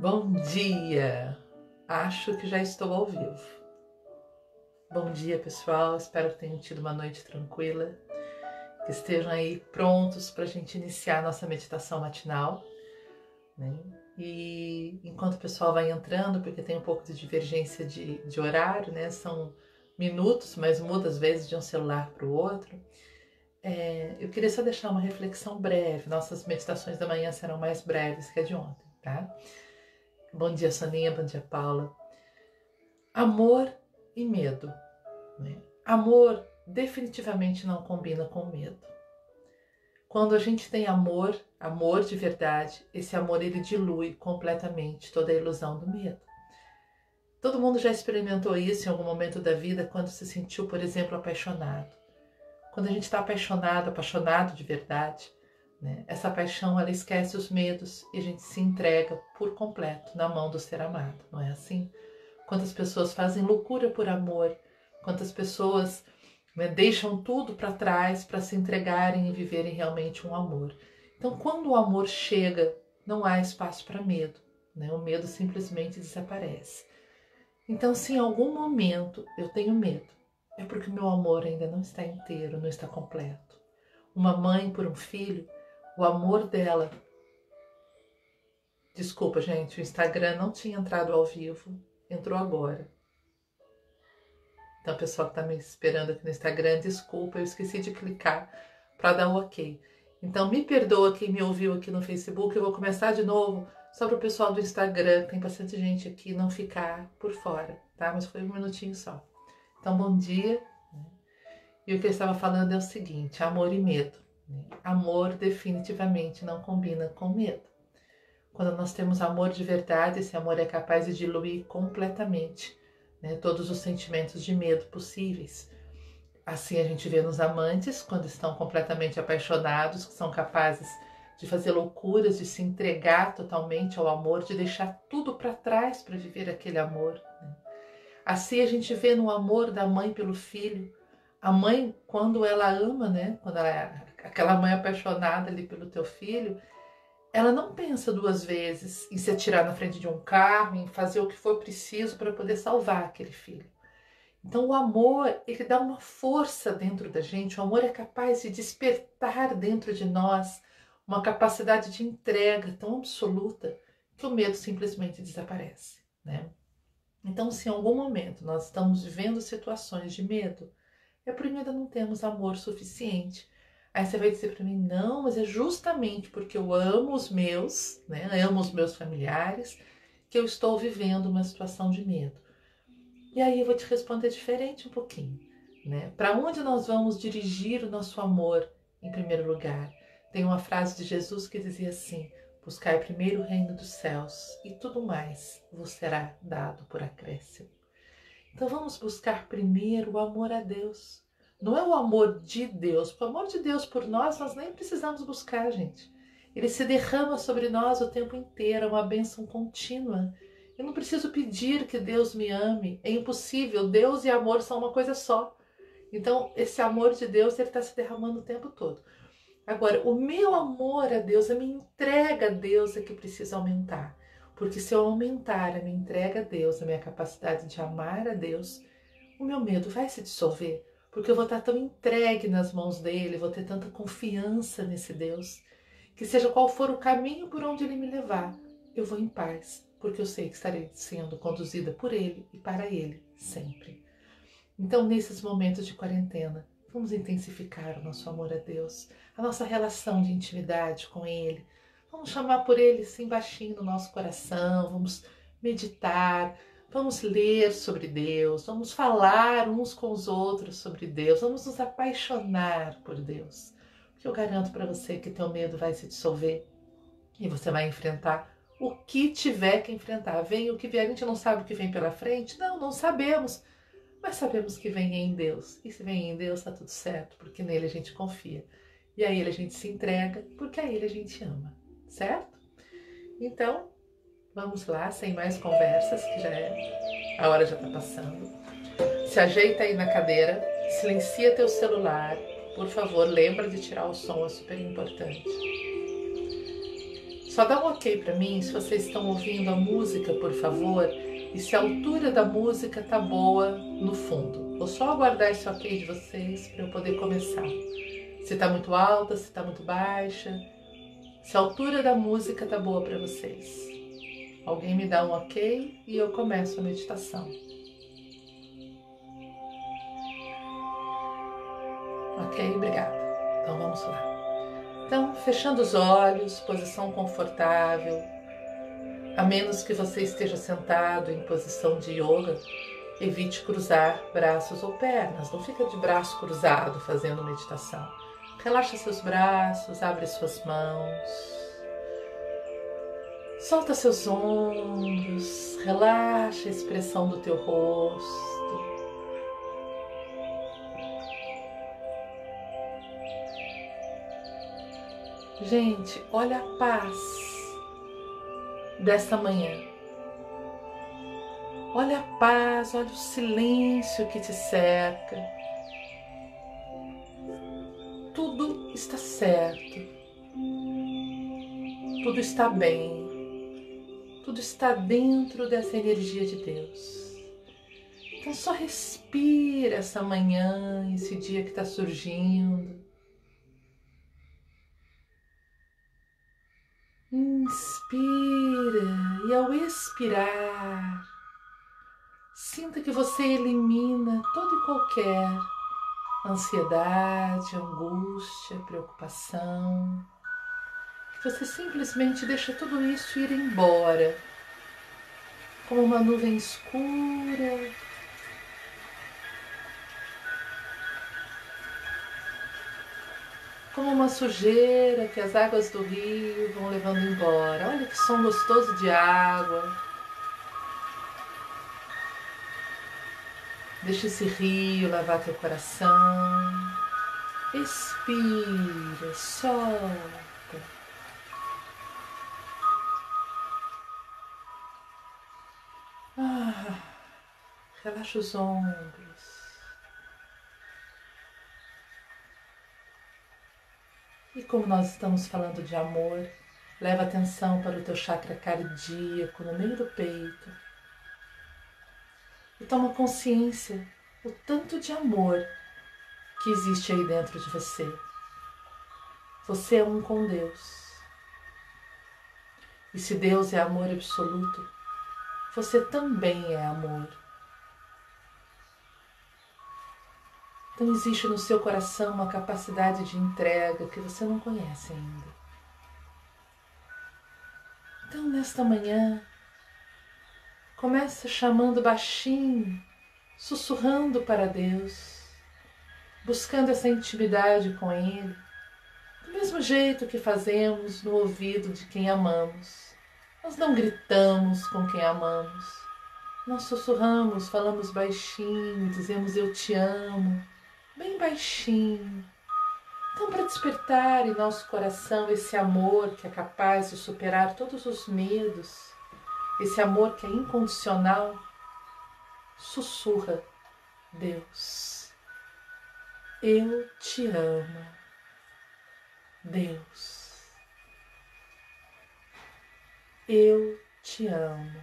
Bom dia! Acho que já estou ao vivo. Bom dia, pessoal. Espero que tenham tido uma noite tranquila, que estejam aí prontos para a gente iniciar a nossa meditação matinal, né? E enquanto o pessoal vai entrando, porque tem um pouco de divergência de horário, né? São minutos, mas muda às vezes de um celular para o outro. Eu queria só deixar uma reflexão breve. Nossas meditações da manhã serão mais breves que a de ontem, tá? Bom dia, Soninha. Bom dia, Paula. Amor e medo, né? Amor definitivamente não combina com medo. Quando a gente tem amor, amor de verdade, esse amor ele dilui completamente toda a ilusão do medo. Todo mundo já experimentou isso em algum momento da vida quando se sentiu, por exemplo, apaixonado. Quando a gente está apaixonado de verdade, né? Essa paixão ela esquece os medos e a gente se entrega por completo na mão do ser amado, não é assim? Quantas pessoas fazem loucura por amor, quantas pessoas, né, deixam tudo para trás para se entregarem e viverem realmente um amor. Então, quando o amor chega, não há espaço para medo, né? O medo simplesmente desaparece. Então, se em algum momento eu tenho medo, é porque o meu amor ainda não está inteiro, não está completo. Uma mãe por um filho, o amor dela... Desculpa, gente, o Instagram não tinha entrado ao vivo, entrou agora. Então, a pessoa que está me esperando aqui no Instagram, desculpa, eu esqueci de clicar para dar o ok. Então, me perdoa quem me ouviu aqui no Facebook, eu vou começar de novo só para o pessoal do Instagram, tem bastante gente aqui, não ficar por fora, tá? Mas foi um minutinho só. Então, bom dia. E o que eu estava falando é o seguinte, amor e medo. Amor definitivamente não combina com medo. Quando nós temos amor de verdade, esse amor é capaz de diluir completamente, né, todos os sentimentos de medo possíveis. Assim a gente vê nos amantes, quando estão completamente apaixonados, que são capazes de fazer loucuras, de se entregar totalmente ao amor, de deixar tudo para trás para viver aquele amor, né? Assim a gente vê no amor da mãe pelo filho. A mãe, quando ela ama, né, quando ela é aquela mãe apaixonada ali pelo teu filho, ela não pensa duas vezes em se atirar na frente de um carro, em fazer o que for preciso para poder salvar aquele filho. Então o amor, ele dá uma força dentro da gente, o amor é capaz de despertar dentro de nós uma capacidade de entrega tão absoluta que o medo simplesmente desaparece, né? Então, se em algum momento nós estamos vivendo situações de medo, é porque ainda não temos amor suficiente. Aí você vai dizer para mim, não, mas é justamente porque eu amo os meus, né, amo os meus familiares, que eu estou vivendo uma situação de medo. E aí eu vou te responder diferente um pouquinho, né? Para onde nós vamos dirigir o nosso amor em primeiro lugar? Tem uma frase de Jesus que dizia assim, buscai primeiro o reino dos céus e tudo mais vos será dado por acréscimo. Então vamos buscar primeiro o amor a Deus. Não é o amor de Deus. O amor de Deus por nós nem precisamos buscar, gente. Ele se derrama sobre nós o tempo inteiro, é uma bênção contínua. Eu não preciso pedir que Deus me ame. É impossível. Deus e amor são uma coisa só. Então, esse amor de Deus está se derramando o tempo todo. Agora, o meu amor a Deus, a minha entrega a Deus é que precisa aumentar. Porque se eu aumentar a minha entrega a Deus, a minha capacidade de amar a Deus, o meu medo vai se dissolver. Porque eu vou estar tão entregue nas mãos dele, vou ter tanta confiança nesse Deus, que seja qual for o caminho por onde ele me levar, eu vou em paz, porque eu sei que estarei sendo conduzida por ele e para ele sempre. Então, nesses momentos de quarentena, vamos intensificar o nosso amor a Deus, a nossa relação de intimidade com ele. Vamos chamar por ele assim baixinho no nosso coração, vamos meditar, vamos ler sobre Deus, vamos falar uns com os outros sobre Deus, vamos nos apaixonar por Deus. Porque eu garanto para você que teu medo vai se dissolver e você vai enfrentar o que tiver que enfrentar. Vem o que vier, a gente não sabe o que vem pela frente? Não sabemos. Mas sabemos que vem em Deus. E se vem em Deus, está tudo certo, porque nele a gente confia. E a ele a gente se entrega, porque a ele a gente ama. Certo? Então, vamos lá, sem mais conversas, que a hora já está passando. Se ajeita aí na cadeira, silencia teu celular. Por favor, lembra de tirar o som, é super importante. Só dá um ok para mim se vocês estão ouvindo a música, por favor, e se a altura da música tá boa no fundo. Vou só aguardar esse ok de vocês para eu poder começar. Se tá muito alta, se tá muito baixa, se a altura da música tá boa para vocês. Alguém me dá um ok e eu começo a meditação. Ok, obrigada. Então vamos lá. Então, fechando os olhos, posição confortável, a menos que você esteja sentado em posição de yoga, evite cruzar braços ou pernas, não fica de braço cruzado fazendo meditação. Relaxa seus braços, abre suas mãos, solta seus ombros, relaxa a expressão do teu rosto. Gente, olha a paz desta manhã. Olha a paz, olha o silêncio que te cerca. Tudo está certo. Tudo está bem. Tudo está dentro dessa energia de Deus. Então só respira essa manhã, esse dia que está surgindo. Inspira e ao expirar, sinta que você elimina toda e qualquer ansiedade, angústia, preocupação. Que você simplesmente deixa tudo isso ir embora, como uma nuvem escura, como uma sujeira que as águas do rio vão levando embora. Olha que som gostoso de água. Deixa esse rio lavar teu coração. Expira, solta. Relaxa os ombros. E como nós estamos falando de amor, leva atenção para o teu chakra cardíaco no meio do peito. E toma consciência o tanto de amor que existe aí dentro de você. Você é um com Deus. E se Deus é amor absoluto, você também é amor. Então existe no seu coração uma capacidade de entrega que você não conhece ainda. Então nesta manhã, começa chamando baixinho, sussurrando para Deus, buscando essa intimidade com Ele, do mesmo jeito que fazemos no ouvido de quem amamos. Nós não gritamos com quem amamos, nós sussurramos, falamos baixinho, dizemos eu te amo, bem baixinho. Então, para despertar em nosso coração esse amor que é capaz de superar todos os medos, esse amor que é incondicional, sussurra: Deus, eu te amo. Deus, eu te amo.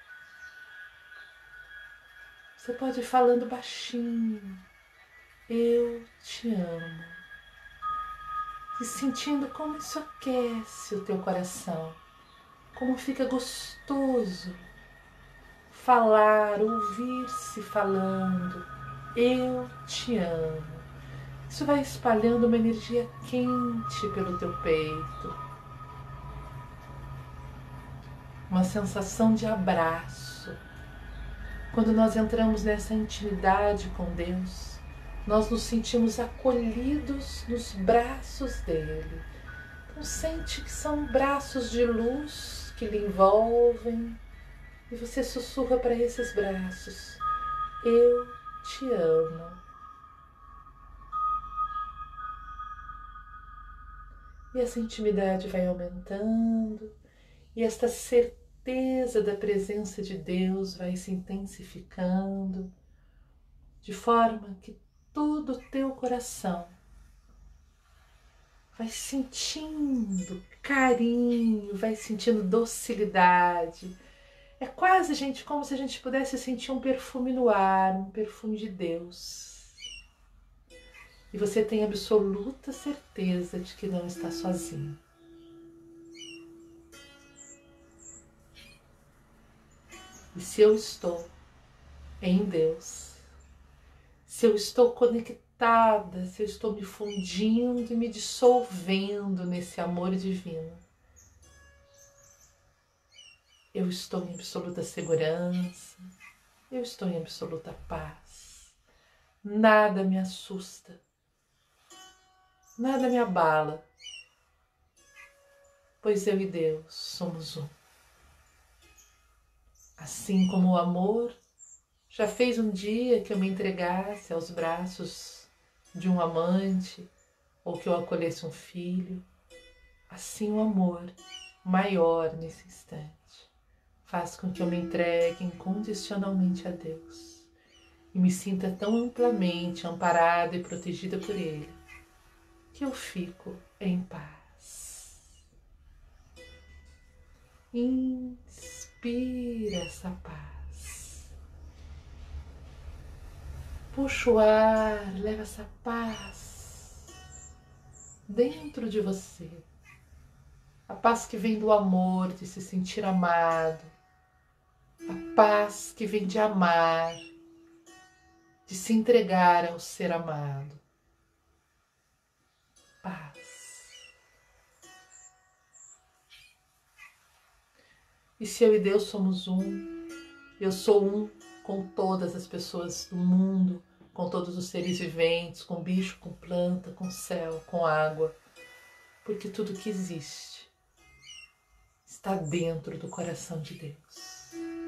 Você pode ir falando baixinho: eu te amo. E sentindo como isso aquece o teu coração, como fica gostoso falar, ouvir-se falando, eu te amo. Isso vai espalhando uma energia quente pelo teu peito, uma sensação de abraço. Quando nós entramos nessa intimidade com Deus, nós nos sentimos acolhidos nos braços dele. Então sente que são braços de luz que lhe envolvem e você sussurra para esses braços: eu te amo. E essa intimidade vai aumentando e esta certeza da presença de Deus vai se intensificando, de forma que todo o teu coração vai sentindo carinho, vai sentindo docilidade. É quase, gente, como se a gente pudesse sentir um perfume no ar, um perfume de Deus. E você tem absoluta certeza de que não está sozinho. E se eu estou em Deus, se eu estou conectada, se eu estou me fundindo e me dissolvendo nesse amor divino, eu estou em absoluta segurança, eu estou em absoluta paz. Nada me assusta, nada me abala, pois eu e Deus somos um. Assim como o amor já fez um dia que eu me entregasse aos braços de um amante ou que eu acolhesse um filho, assim o amor maior nesse instante faz com que eu me entregue incondicionalmente a Deus e me sinta tão amplamente amparada e protegida por Ele que eu fico em paz. Inspira essa paz. Puxa o ar, leva essa paz dentro de você. A paz que vem do amor, de se sentir amado. A paz que vem de amar, de se entregar ao ser amado. Paz. E se eu e Deus somos um, eu sou um com todas as pessoas do mundo, com todos os seres viventes, com bicho, com planta, com céu, com água, porque tudo que existe está dentro do coração de Deus.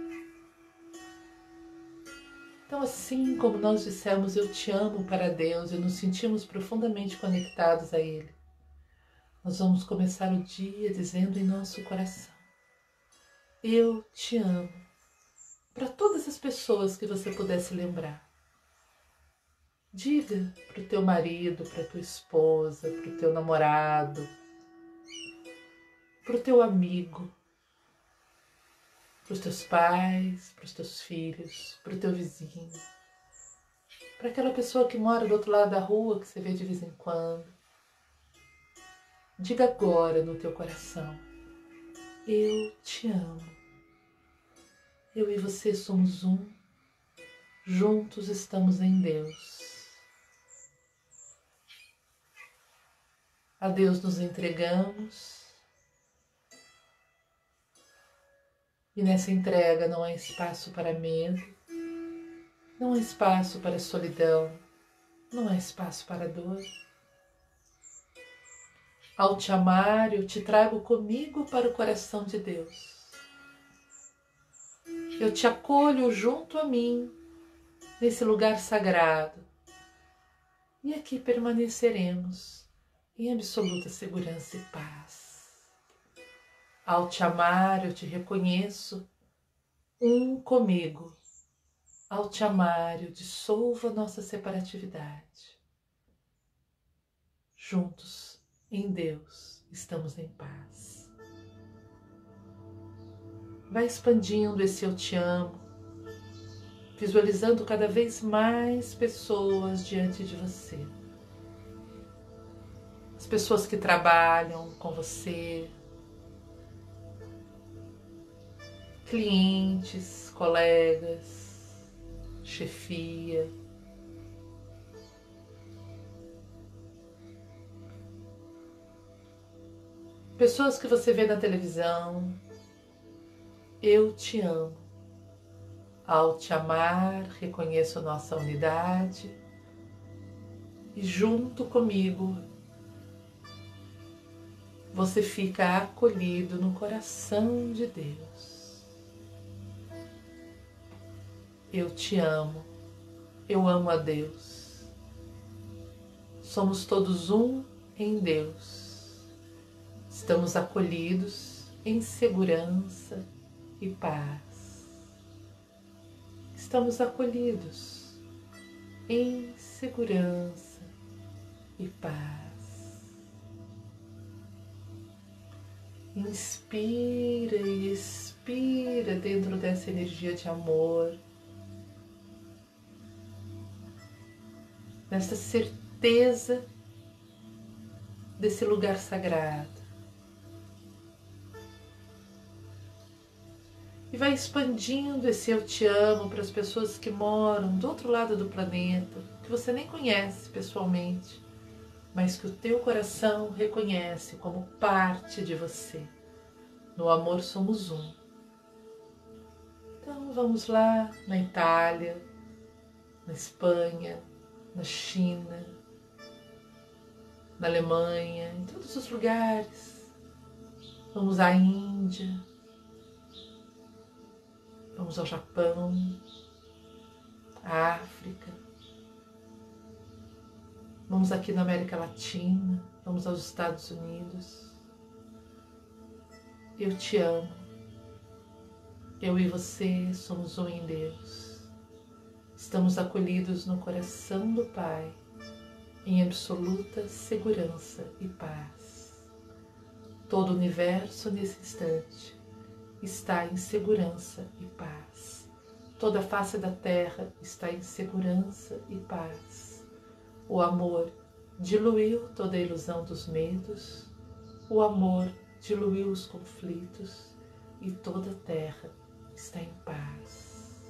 Então, assim como nós dissemos eu te amo para Deus e nos sentimos profundamente conectados a Ele, nós vamos começar o dia dizendo em nosso coração: eu te amo, para todas as pessoas que você pudesse lembrar. Diga para o teu marido, para a tua esposa, para o teu namorado, para o teu amigo, para os teus pais, para os teus filhos, para o teu vizinho, para aquela pessoa que mora do outro lado da rua que você vê de vez em quando. Diga agora no teu coração: eu te amo. Eu e você somos um, juntos estamos em Deus. A Deus nos entregamos e nessa entrega não há espaço para medo, não há espaço para solidão, não há espaço para dor. Ao te amar, eu te trago comigo para o coração de Deus. Eu te acolho junto a mim, nesse lugar sagrado. E aqui permaneceremos em absoluta segurança e paz. Ao te amar, eu te reconheço um comigo. Ao te amar, eu dissolvo a nossa separatividade. Juntos, em Deus, estamos em paz. Vai expandindo esse eu te amo, visualizando cada vez mais pessoas diante de você. As pessoas que trabalham com você, clientes, colegas, chefia. Pessoas que você vê na televisão. Eu te amo. Ao te amar, reconheço nossa unidade e junto comigo você fica acolhido no coração de Deus. Eu te amo, eu amo a Deus. Somos todos um em Deus. Estamos acolhidos em segurança e paz. Estamos acolhidos em segurança e paz. Inspira e expira dentro dessa energia de amor, nessa certeza desse lugar sagrado. E vai expandindo esse eu te amo para as pessoas que moram do outro lado do planeta, que você nem conhece pessoalmente, mas que o teu coração reconhece como parte de você. No amor somos um. Então vamos lá na Itália, na Espanha, na China, na Alemanha, em todos os lugares. Vamos à Índia, vamos ao Japão, à África, vamos aqui na América Latina, vamos aos Estados Unidos. Eu te amo. Eu e você somos um em Deus. Estamos acolhidos no coração do Pai, em absoluta segurança e paz. Todo o universo nesse instante está em segurança e paz. Toda a face da terra está em segurança e paz. O amor diluiu toda a ilusão dos medos. O amor diluiu os conflitos e toda a terra está em paz.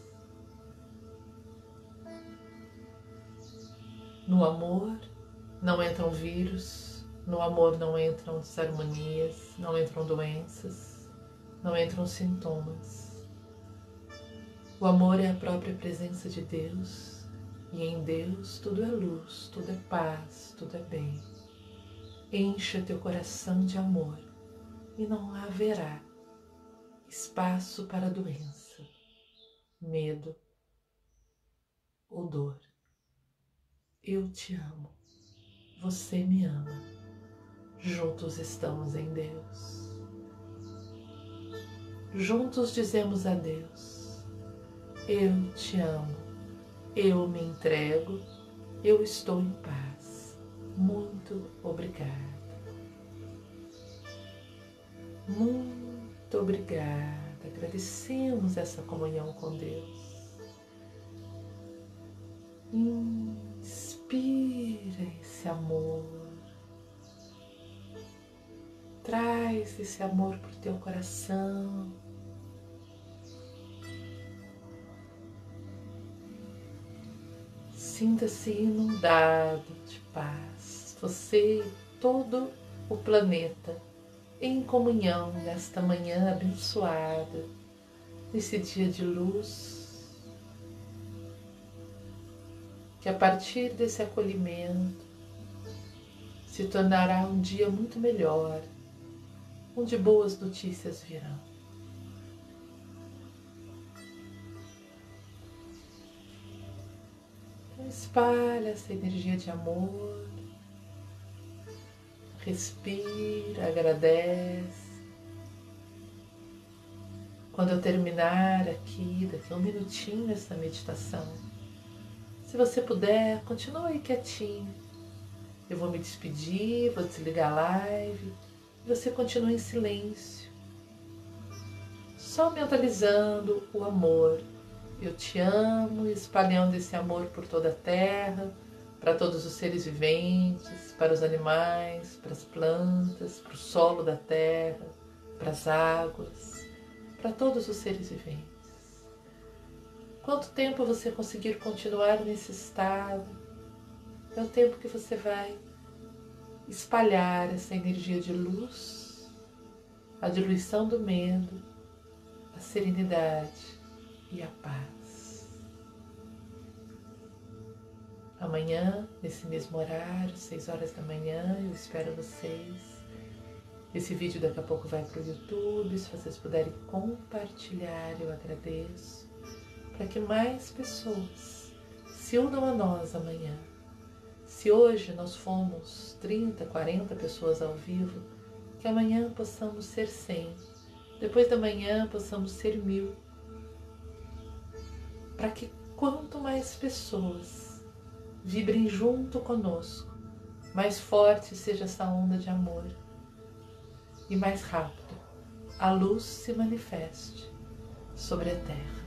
No amor não entram vírus, no amor não entram desarmonias, não entram doenças, não entram sintomas. O amor é a própria presença de Deus e em Deus tudo é luz, tudo é paz, tudo é bem. Encha teu coração de amor e não haverá espaço para doença, medo ou dor. Eu te amo, você me ama, juntos estamos em Deus. Juntos dizemos a Deus: eu te amo, eu me entrego, eu estou em paz. Muito obrigada. Muito obrigada. Agradecemos essa comunhão com Deus. Inspira esse amor. Traz esse amor para o teu coração. Sinta-se inundado de paz. Você e todo o planeta em comunhão nesta manhã abençoada, nesse dia de luz, que a partir desse acolhimento se tornará um dia muito melhor, onde boas notícias virão. Então espalha essa energia de amor, respira, agradece. Quando eu terminar aqui, daqui a um minutinho essa meditação, se você puder, continua aí quietinho. Eu vou me despedir, vou desligar a live e você continua em silêncio, só mentalizando o amor. Eu te amo, espalhando esse amor por toda a terra, para todos os seres viventes, para os animais, para as plantas, para o solo da terra, para as águas, para todos os seres viventes. Quanto tempo você conseguir continuar nesse estado, é o tempo que você vai espalhar essa energia de luz, a diluição do medo, a serenidade e a paz. Amanhã, nesse mesmo horário, 6 horas da manhã, eu espero vocês. Esse vídeo daqui a pouco vai para o YouTube. Se vocês puderem compartilhar, eu agradeço, para que mais pessoas se unam a nós amanhã. Se hoje nós fomos 30, 40 pessoas ao vivo, que amanhã possamos ser 100, depois da manhã possamos ser 1000, para que quanto mais pessoas vibrem junto conosco, mais forte seja essa onda de amor e mais rápido a luz se manifeste sobre a terra.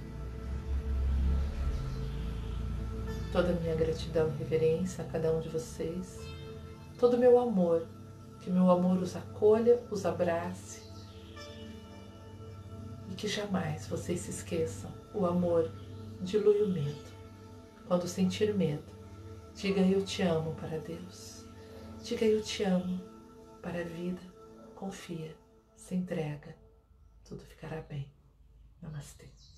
Toda a minha gratidão e reverência a cada um de vocês, todo o meu amor, que meu amor os acolha, os abrace e que jamais vocês se esqueçam, o amor dilui o medo. Quando sentir medo, diga eu te amo para Deus, diga eu te amo para a vida, confia, se entrega, tudo ficará bem. Namastê.